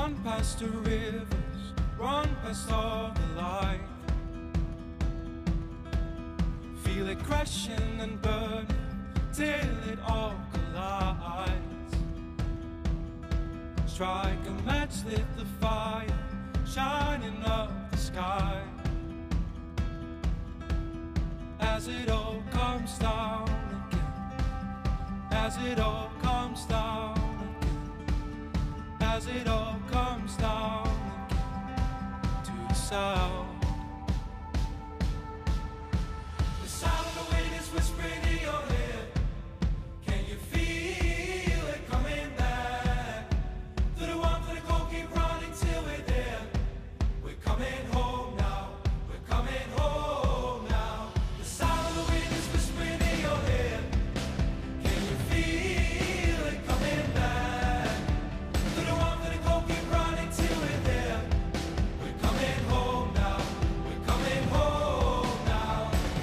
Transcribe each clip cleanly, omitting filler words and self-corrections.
Run past the rivers, run past all the light. Feel it crashing and burning till it all collides. Strike a match, lit the fire, shining up the sky. As it all comes down again, as it all comes down again, as it all comes down again to the sound. The sound of the wind is whispering in your head. Can you feel it coming back? Through the warmth of the cold, keep running till we're there. We're coming home now, we're coming home now. The sound of the wind is whispering in your head. Can you feel it coming back? Through the warmth of the cold, keep running till we're there. We're coming home now, we're coming home now.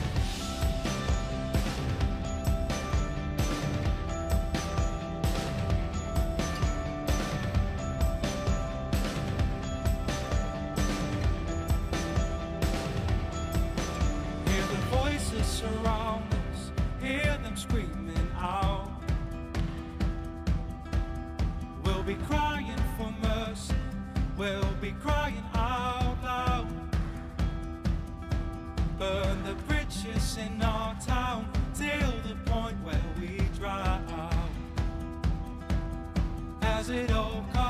Hear the voices surround us, hear them screaming out. We'll be crying for mercy, we'll be crying out loud. Burn the bridges in our town till the point where we drown. As it all comes